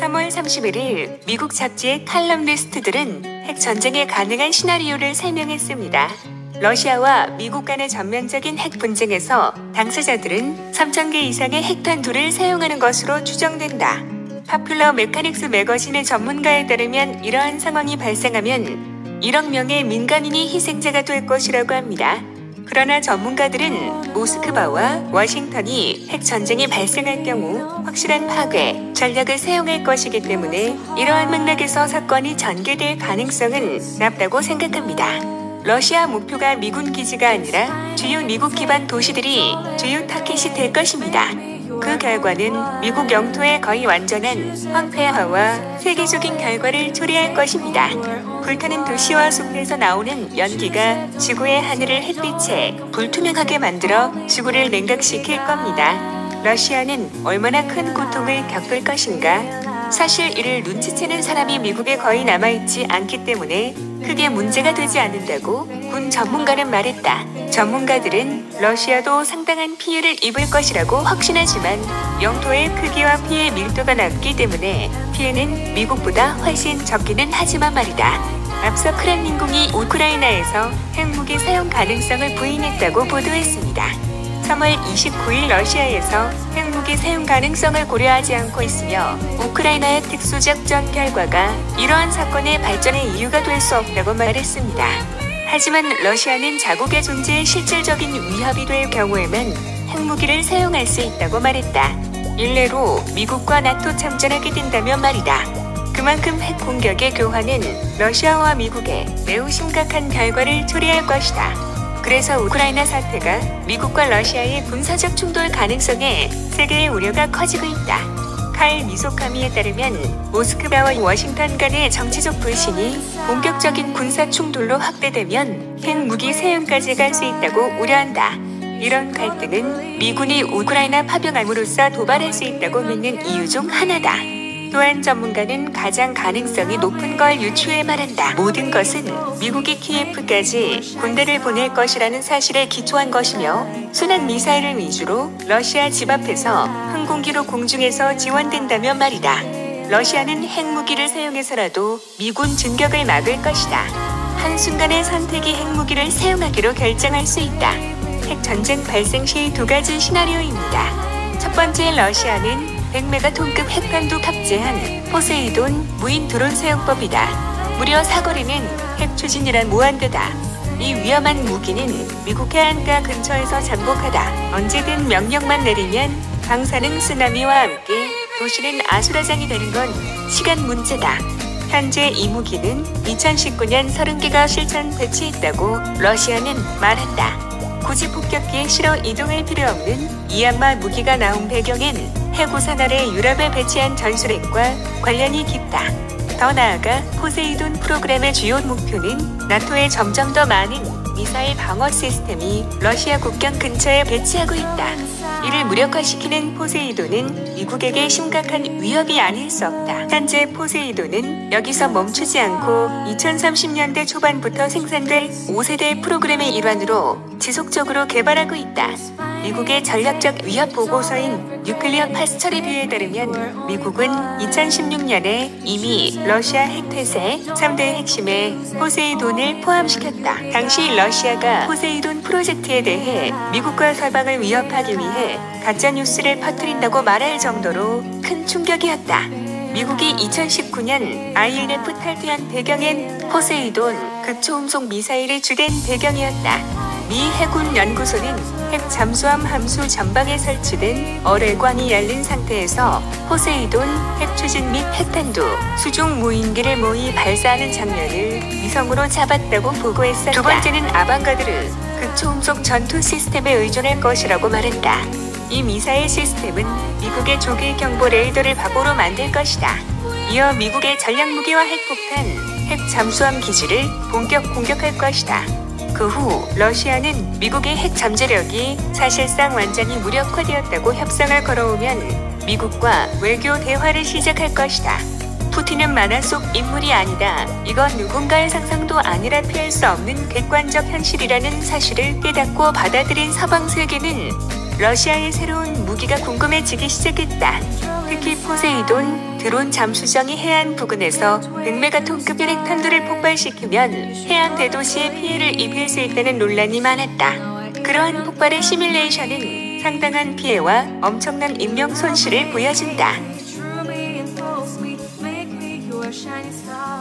3월 31일 미국 잡지의 칼럼니스트들은 핵 전쟁에 가능한 시나리오를 설명했습니다. 러시아와 미국 간의 전면적인 핵 분쟁에서 당사자들은 3,000개 이상의 핵탄두를 사용하는 것으로 추정된다. 파퓰러 메카닉스 매거진의 전문가에 따르면 이러한 상황이 발생하면 1억 명의 민간인이 희생자가 될 것이라고 합니다. 그러나 전문가들은 모스크바와 워싱턴이 핵 전쟁이 발생할 경우 확실한 파괴 전략을 사용할 것이기 때문에 이러한 맥락에서 사건이 전개될 가능성은 낮다고 생각합니다. 러시아 목표가 미군 기지가 아니라 주요 미국 기반 도시들이 주요 타깃이 될 것입니다. 그 결과는 미국 영토의 거의 완전한 황폐화와 세계적인 결과를 초래할 것입니다. 불타는 도시와 숲에서 나오는 연기가 지구의 하늘을 햇빛에 불투명하게 만들어 지구를 냉각시킬 겁니다. 러시아는 얼마나 큰 고통을 겪을 것인가? 사실 이를 눈치채는 사람이 미국에 거의 남아있지 않기 때문에 크게 문제가 되지 않는다고 군 전문가는 말했다. 전문가들은 러시아도 상당한 피해를 입을 것이라고 확신하지만 영토의 크기와 피해 밀도가 낮기 때문에 피해는 미국보다 훨씬 적기는 하지만 말이다. 앞서 크렘린궁이 우크라이나에서 핵무기 사용 가능성을 부인했다고 보도했습니다. 3월 29일 러시아에서 핵무기 사용 가능성을 고려하지 않고 있으며 우크라이나의 특수작전 결과가 이러한 사건의 발전의 이유가 될 수 없다고 말했습니다. 하지만 러시아는 자국의 존재에 실질적인 위협이 될 경우에만 핵무기를 사용할 수 있다고 말했다. 일례로 미국과 나토 참전하게 된다면 말이다. 그만큼 핵 공격의 교환은 러시아와 미국에 매우 심각한 결과를 초래할 것이다. 그래서 우크라이나 사태가 미국과 러시아의 군사적 충돌 가능성에 세계의 우려가 커지고 있다. 칼 미소카미에 따르면 모스크바와 워싱턴 간의 정치적 불신이 본격적인 군사 충돌로 확대되면 핵무기 사용까지 갈 수 있다고 우려한다. 이런 갈등은 미군이 우크라이나 파병함으로써 도발할 수 있다고 믿는 이유 중 하나다. 또한 전문가는 가장 가능성이 높은 걸 유추해 말한다. 모든 것은 미국이 키예프까지 군대를 보낼 것이라는 사실에 기초한 것이며 순환 미사일을 위주로 러시아 집 앞에서 항공기로 공중에서 지원된다면 말이다. 러시아는 핵무기를 사용해서라도 미군 진격을 막을 것이다. 한순간의 선택이 핵무기를 사용하기로 결정할 수 있다. 핵전쟁 발생 시 두 가지 시나리오입니다. 첫 번째, 러시아는 100메가톤급 핵탄두 탑재한 포세이돈 무인 드론 사용법이다. 무려 사거리는 핵 추진이란 무한대다. 이 위험한 무기는 미국 해안가 근처에서 잠복하다. 언제든 명령만 내리면 방사능 쓰나미와 함께 도시는 아수라장이 되는 건 시간 문제다. 현재 이 무기는 2019년 30개가 실전 배치했다고 러시아는 말한다. 굳이 폭격기에 실어 이동할 필요 없는 이안마 무기가 나온 배경엔 해구선 아래 유럽에 배치한 전술핵과 관련이 깊다. 더 나아가 포세이돈 프로그램의 주요 목표는 나토의 점점 더 많은 미사일 방어 시스템이 러시아 국경 근처에 배치하고 있다. 이를 무력화시키는 포세이돈은 미국에게 심각한 위협이 아닐 수 없다. 현재 포세이돈은 여기서 멈추지 않고 2030년대 초반부터 생산될 5세대 프로그램의 일환으로 지속적으로 개발하고 있다. 미국의 전략적 위협 보고서인 뉴클리어 파스처 리뷰에 따르면 미국은 2016년에 이미 러시아 핵태세 3대 핵심에 포세이돈을 포함시켰다. 당시 러시아가 포세이돈 프로젝트에 대해 미국과 서방을 위협하기 위해 가짜뉴스를 퍼뜨린다고 말할 정도로 큰 충격이었다. 미국이 2019년 INF 탈퇴한 배경엔 포세이돈 극초음속 미사일이 주된 배경이었다. 미 해군 연구소는 핵 잠수함 함수 전방에 설치된 어뢰관이 열린 상태에서 포세이돈 핵 추진 및 핵탄두 수중 무인기를 모의 발사하는 장면을 위성으로 잡았다고 보고했었다. 두 번째는 아방가드르 극초음속 전투 시스템에 의존할 것이라고 말했다. 이 미사일 시스템은 미국의 조기 경보 레이더를 바보로 만들 것이다. 이어 미국의 전략무기와 핵폭탄, 핵 잠수함 기지를 본격 공격할 것이다. 그 후 러시아는 미국의 핵 잠재력이 사실상 완전히 무력화되었다고 협상을 걸어오면 미국과 외교 대화를 시작할 것이다. 푸틴은 만화 속 인물이 아니다. 이건 누군가의 상상도 아니라 피할 수 없는 객관적 현실이라는 사실을 깨닫고 받아들인 서방 세계는 러시아의 새로운 무기가 궁금해지기 시작했다. 특히 포세이돈 드론 잠수정이 해안 부근에서 100메가톤급 핵탄두를 폭발시키면 해양 대도시에 피해를 입힐 수 있다는 논란이 많았다. 그러한 폭발의 시뮬레이션은 상당한 피해와 엄청난 인명 손실을 보여준다. Shining star.